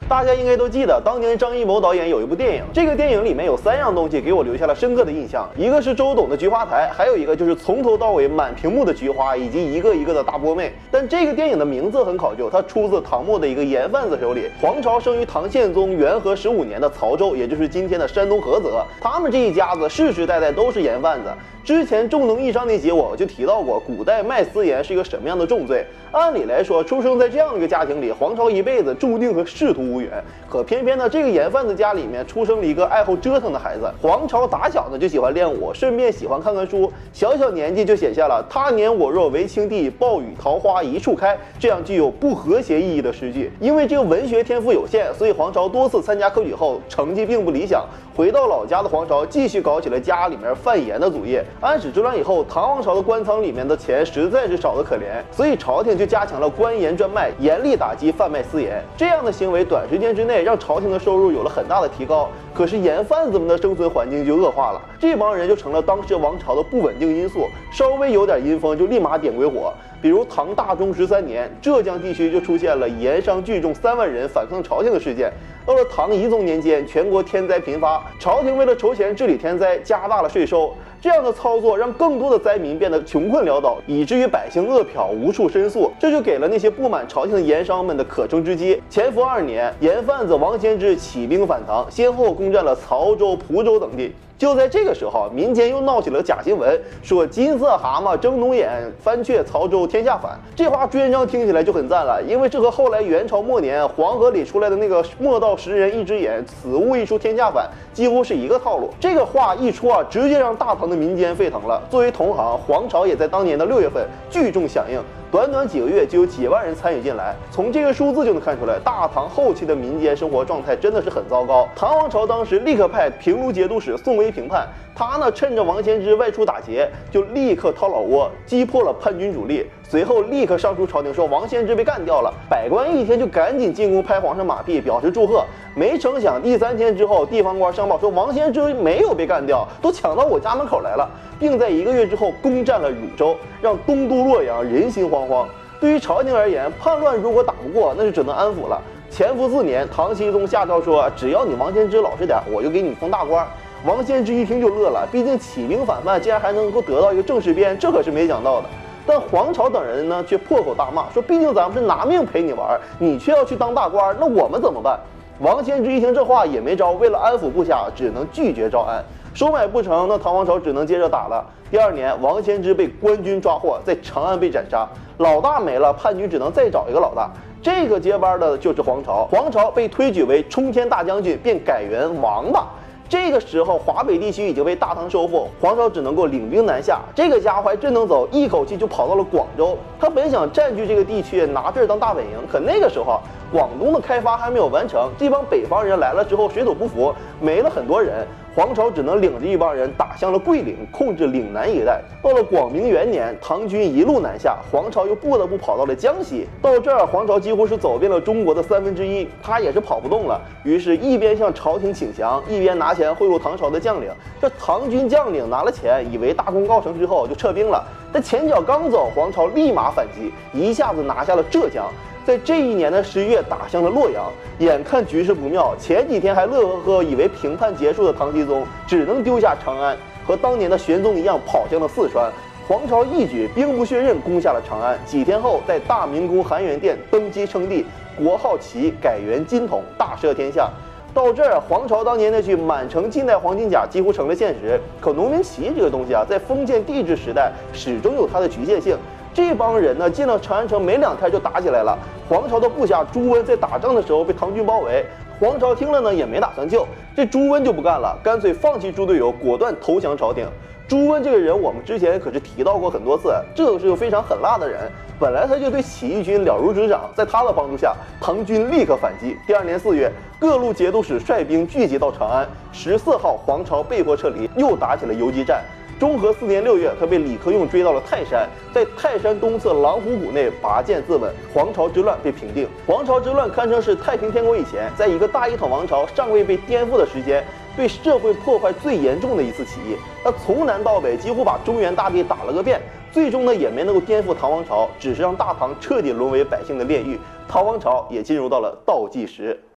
大家应该都记得，当年张艺谋导演有一部电影，这个电影里面有3样东西给我留下了深刻的印象，一个是周董的菊花台，还有一个就是从头到尾满屏幕的菊花，以及一个一个的大波妹。但这个电影的名字很考究，它出自唐末的一个盐贩子手里。黄巢生于唐宪宗元和15年的曹州，也就是今天的山东菏泽。他们这一家子世世代代都是盐贩子。之前重农抑商那集我就提到过，古代卖私盐是一个什么样的重罪。按理来说，出生在这样一个家庭里，黄巢一辈子注定和仕途无缘。可偏偏呢，这个盐贩子家里面出生了一个爱好折腾的孩子。黄巢打小呢就喜欢练武，顺便喜欢看看书，小小年纪就写下了"他年我若为青帝，暴雨桃花一处开"这样具有不和谐意义的诗句。因为这个文学天赋有限，所以黄巢多次参加科举后成绩并不理想。回到老家的黄巢继续搞起了家里面贩盐的祖业。安史之乱以后，唐王朝的官仓里面的钱实在是少得可怜，所以朝廷就加强了官盐专卖，严厉打击贩卖私盐。这样的行为短时间之内让朝廷的收入有了很大的提高，可是盐贩子们的生存环境就恶化了，这帮人就成了当时王朝的不稳定因素，稍微有点阴风就立马点鬼火。比如唐大中13年，浙江地区就出现了盐商聚众3万人反抗朝廷的事件。到了唐懿宗年间，全国天灾频发，朝廷为了筹钱治理天灾，加大了税收。这样的操作让更多的灾民变得穷困潦倒，以至于百姓饿殍无处申诉，这就给了那些不满朝廷的盐商们的可乘之机。乾伏2年，盐贩子王先知起兵反唐，先后攻占了曹州、蒲州等地。就在这个时候，民间又闹起了假新闻，说金色蛤蟆争龙眼，翻却曹州天下反。这话朱元璋听起来就很赞了，因为这和后来元朝末年黄河里出来的那个莫道10人一只眼，此物一出天下反，几乎是一个套路。这个话一出啊，直接让大唐的民间沸腾了。作为同行，黄巢也在当年的6月份聚众响应。短短几个月就有几万人参与进来，从这个数字就能看出来，大唐后期的民间生活状态真的是很糟糕。唐王朝当时立刻派平卢节度使宋威平叛，他呢趁着王先知外出打劫，就立刻掏老窝，击破了叛军主力。随后立刻上书朝廷说王先知被干掉了，百官一听就赶紧进宫拍皇上马屁，表示祝贺。没成想第3天之后，地方官上报说王先知没有被干掉，都抢到我家门口来了，并在1个月之后攻占了汝州，让东都洛阳人心惶惶。对于朝廷而言，叛乱如果打不过，那就只能安抚了。乾伏4年，唐僖宗下诏说，只要你王先知老实点，我就给你封大官。王先知一听就乐了，毕竟起兵反叛竟然还能够得到一个正式编，这可是没想到的。但黄巢等人呢，却破口大骂，说毕竟咱们是拿命陪你玩，你却要去当大官，那我们怎么办？王先知一听这话也没招，为了安抚部下，只能拒绝招安。收买不成，那唐王朝只能接着打了。第2年，王先知被官军抓获，在长安被斩杀，老大没了，叛军只能再找一个老大。这个接班的就是黄巢，黄巢被推举为冲天大将军，便改元王八。这个时候，华北地区已经被大唐收复，黄巢只能够领兵南下。这个家伙还真能走，一口气就跑到了广州。他本想占据这个地区，拿这儿当大本营，可那个时候广东的开发还没有完成，这帮北方人来了之后水土不服，没了很多人。黄巢只能领着一帮人打向了桂岭，控制岭南一带。到了广明元年，唐军一路南下，黄巢又不得不跑到了江西。到这儿，黄巢几乎是走遍了中国的1/3，他也是跑不动了。于是，一边向朝廷请降，一边拿钱贿赂唐朝的将领。这唐军将领拿了钱，以为大功告成之后就撤兵了。但前脚刚走，黄巢立马反击，一下子拿下了浙江。在这一年的11月，打向了洛阳。眼看局势不妙，前几天还乐呵呵以为平叛结束的唐僖宗，只能丢下长安，和当年的玄宗一样，跑向了四川。黄巢一举兵不血刃攻下了长安。几天后，在大明宫含元殿登基称帝，国号齐，改元金统，大赦天下。到这儿，黄巢当年那句满城尽带黄金甲几乎成了现实。可农民起义这个东西啊，在封建帝制时代始终有它的局限性。这帮人呢，进了长安城没2天就打起来了。黄巢的部下朱温在打仗的时候被唐军包围，黄巢听了呢也没打算救，这朱温就不干了，干脆放弃猪队友，果断投降朝廷。朱温这个人，我们之前可是提到过很多次，这是个非常狠辣的人。本来他就对起义军了如指掌，在他的帮助下，唐军立刻反击。第2年4月，各路节度使率兵聚集到长安。14号，黄巢被迫撤离，又打起了游击战。中和4年6月，他被李克用追到了泰山，在泰山东侧狼虎谷内拔剑自刎，黄巢之乱被平定。黄巢之乱堪称是太平天国以前，在一个大一统王朝尚未被颠覆的时间，对社会破坏最严重的一次起义。他从南到北几乎把中原大地打了个遍，最终呢也没能够颠覆唐王朝，只是让大唐彻底沦为百姓的炼狱，唐王朝也进入到了倒计时。